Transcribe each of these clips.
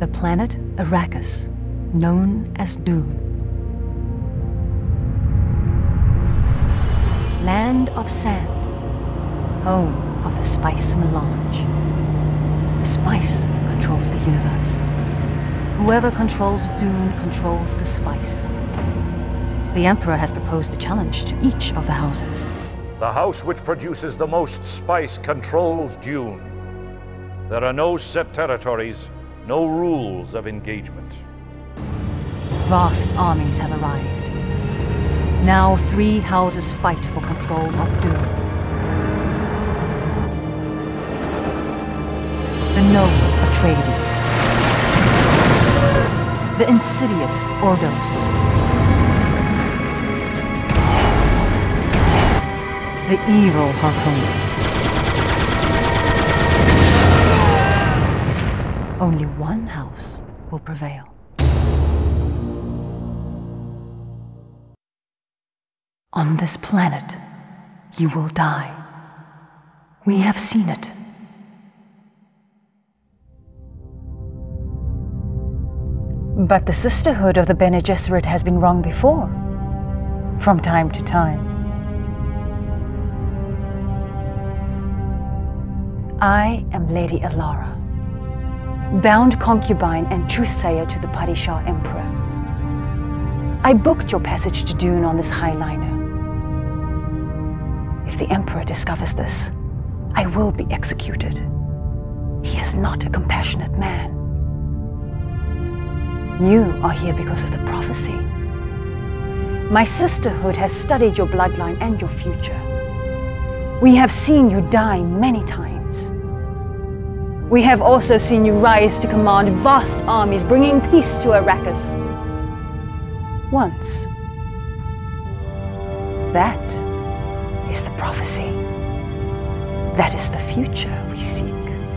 planet Arrakis, known as Dune. Land of sand, home of the spice melange. The spice controls the universe. Whoever controls Dune controls the spice. The Emperor has proposed a challenge to each of the houses. The house which produces the most spice controls Dune. There are no set territories, no rules of engagement. Vast armies have arrived. Now 3 houses fight for control of Dune. The noble Atreides. The insidious Ordos. The evil Harkonnen. Only one house will prevail. On this planet, you will die. We have seen it. But the Sisterhood of the Bene Gesserit has been wrong before, from time to time. I am Lady Alara, bound concubine and truthsayer to the Padishah Emperor. I booked your passage to Dune on this highliner. If the Emperor discovers this, I will be executed. He is not a compassionate man. You are here because of the prophecy. My sisterhood has studied your bloodline and your future. We have seen you die many times. We have also seen you rise to command vast armies, bringing peace to Arrakis. Once. That is the prophecy. That is the future we seek.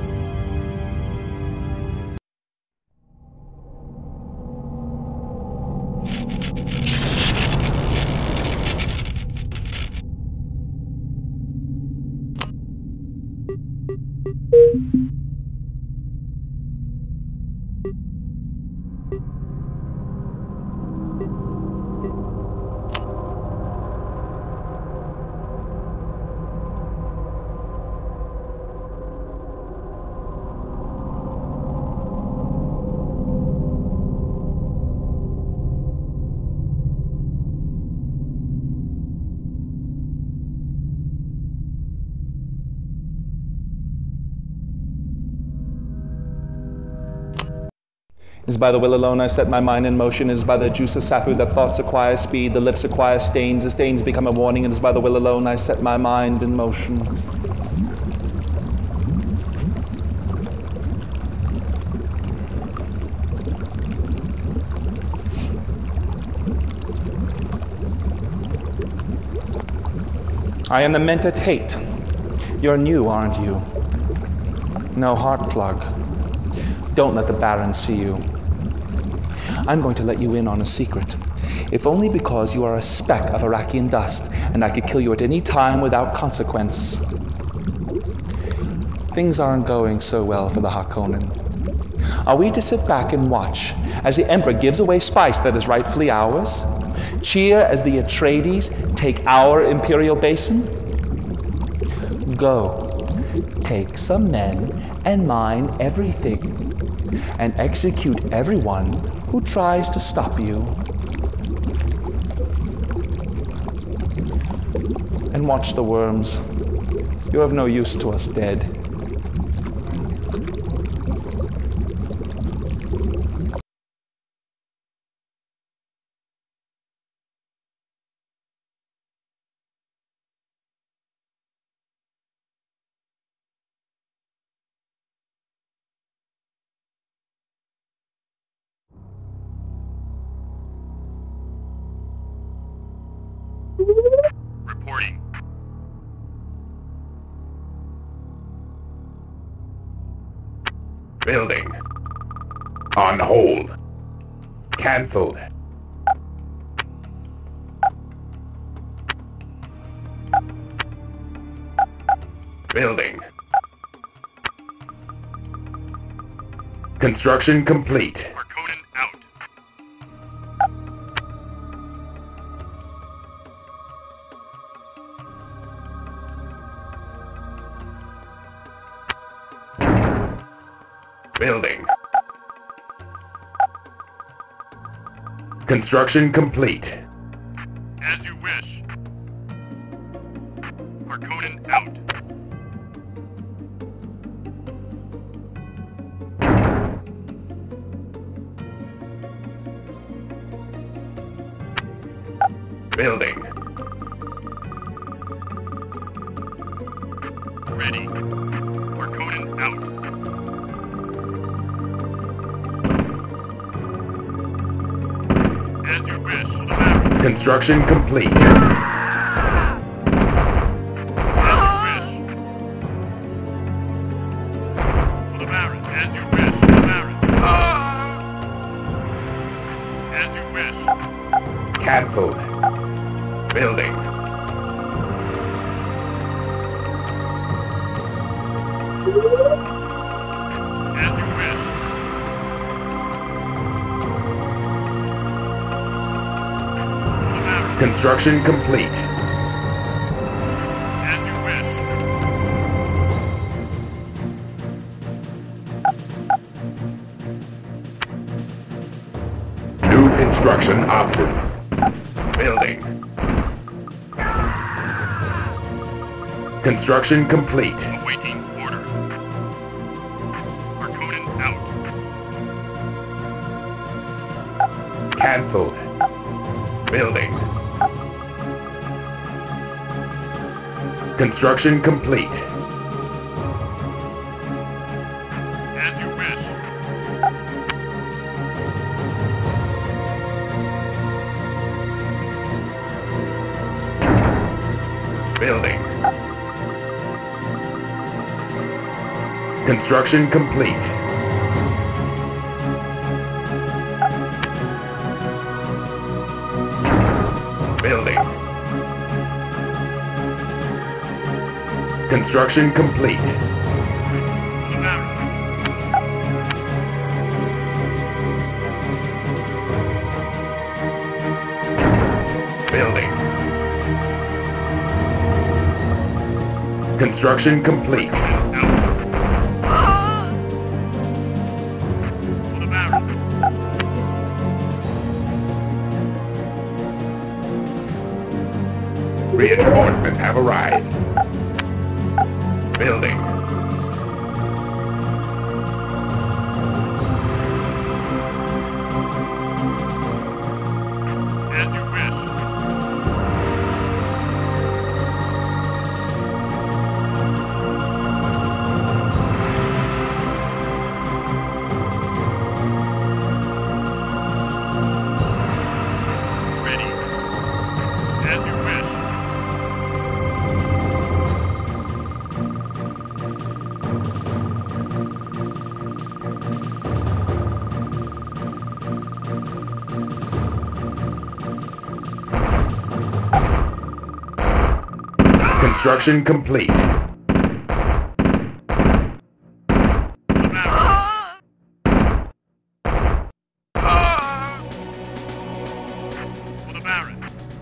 It is by the will alone I set my mind in motion. It is by the juice of Safu that thoughts acquire speed, the lips acquire stains, the stains become a warning. It is by the will alone I set my mind in motion. I am the Mentat Hate. You're new, aren't you? No heart plug. Don't let the Baron see you. I'm going to let you in on a secret, if only because you are a speck of Iraqian dust, and I could kill you at any time without consequence. Things aren't going so well for the Harkonnen. Are we to sit back and watch as the Emperor gives away spice that is rightfully ours? Cheer as the Atreides take our Imperial Basin? Go, take some men and mine everything, and execute everyone who tries to stop you. And watch the worms. You're of no use to us dead. Reporting. Building. On hold. Cancelled. Building. Construction complete. Arconin out. Building. Construction complete. As you wish. Arconin out. Building. Ready. Arconin out. As you wish. For the map. Construction complete. As you wish. For the Baron. As you wish. For the Baron. As you wish. Cancelled. Building. As you wish. For the Baron. Construction complete. As you wish. New construction option. Building. Construction complete. Awaiting order. Arconin out. Cancelled. Building. Construction complete. As you wish. Building. Construction complete. Building. Construction complete. For the Baron. Building. Construction complete. Out. For the Baron. Reinforcements have arrived. Building. As you wish. Ready. As you wish. Construction complete. For the Baron. For the Baron.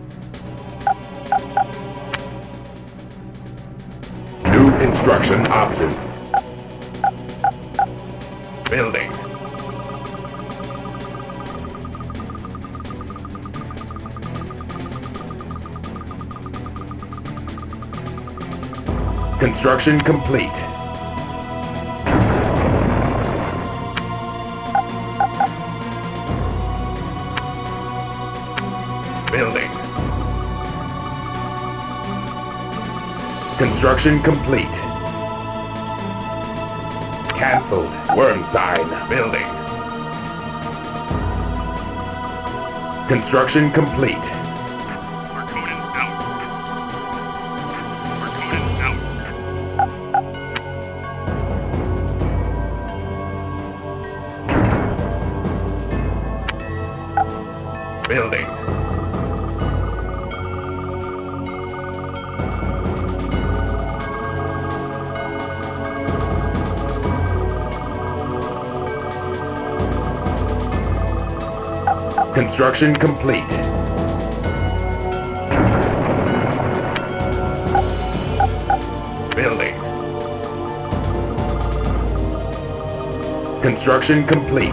New construction option. Building. Construction complete. Building. Construction complete. Cancelled. Worm sign. Building. Construction complete. Arconin out. Arconin out. Building. Construction complete. Building. Construction complete.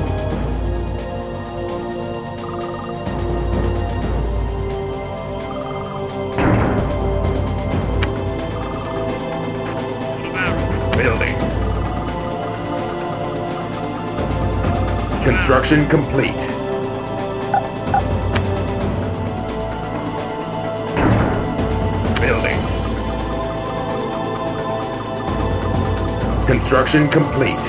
Building. Construction complete. Building. Construction complete.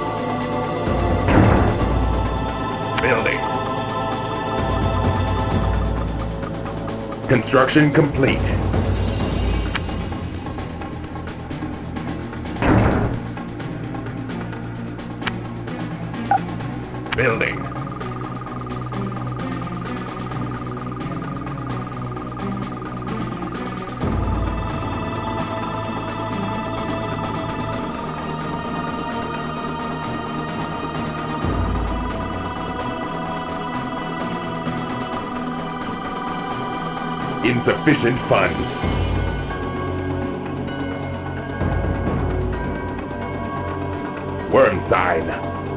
Building. Construction complete. Building. Insufficient funds. Worm sign.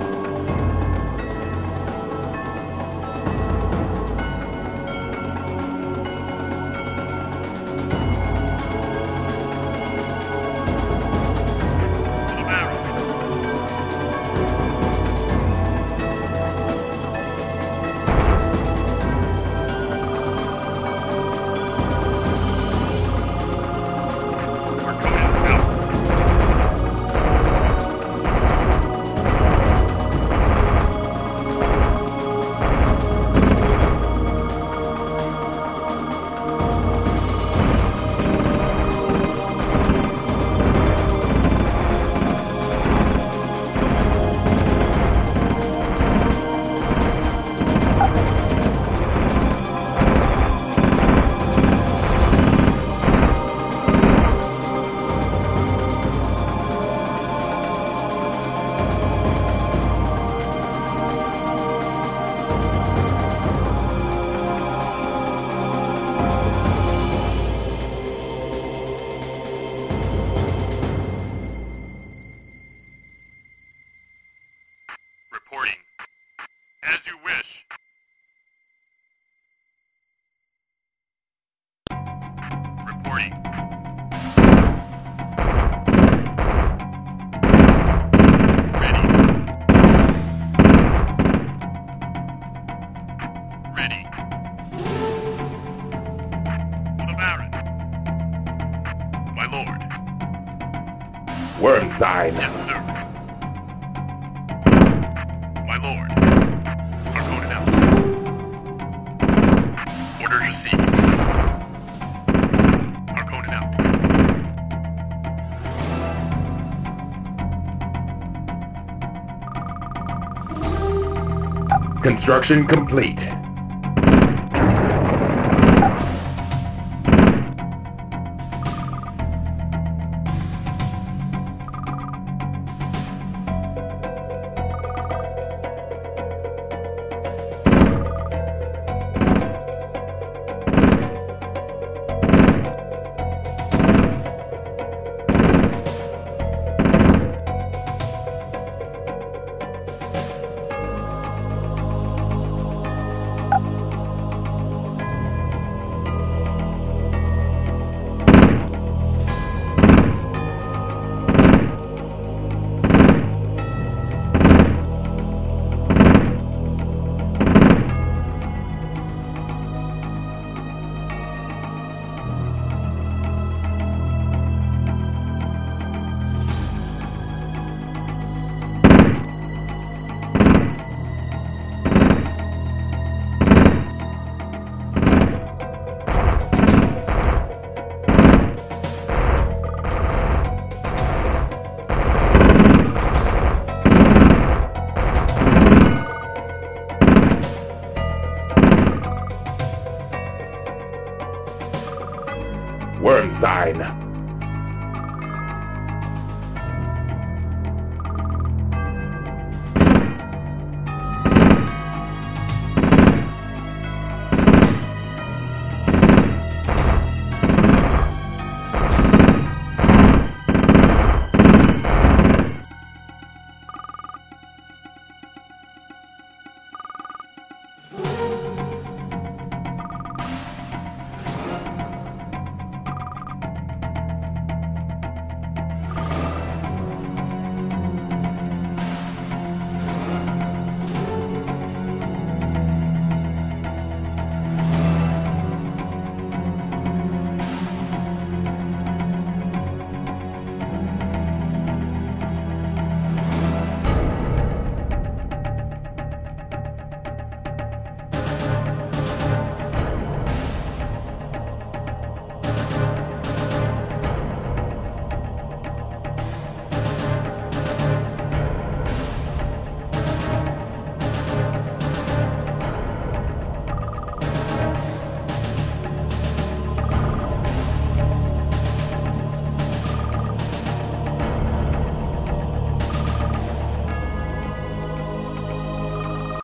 Reporting. As you wish. Reporting. Ready. Ready. For the Baron. My lord. Worm sign. Yes, sir. My lord. Arconin out. Orders received. Arconin out. Construction complete. Worm sign.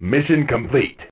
Mission complete.